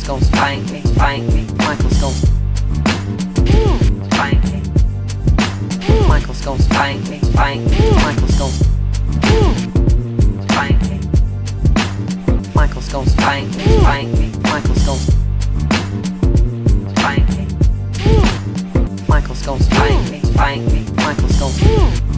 Michael's gon' spank me, spank me. Michael's gon' spank me. Michael's gon' spank me, spank me. Michael's gon' spank me. Michael's gon' spank me, spank me. Michael's gon' spank me. Michael's gon' spank me, spank me. Michael's gon'